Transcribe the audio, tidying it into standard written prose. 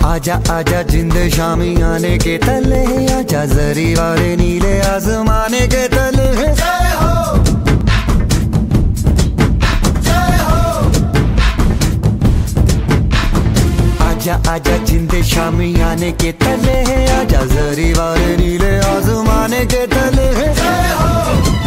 आजा आजा जिंद शामी आने के तले, आजा जरी वाले नीले आसमाने के तले। जय हो, जय हो। आजा आजा जिंद शामी आने के तले, आजा जरी वाले नीले आसमाने के तले। जय हो।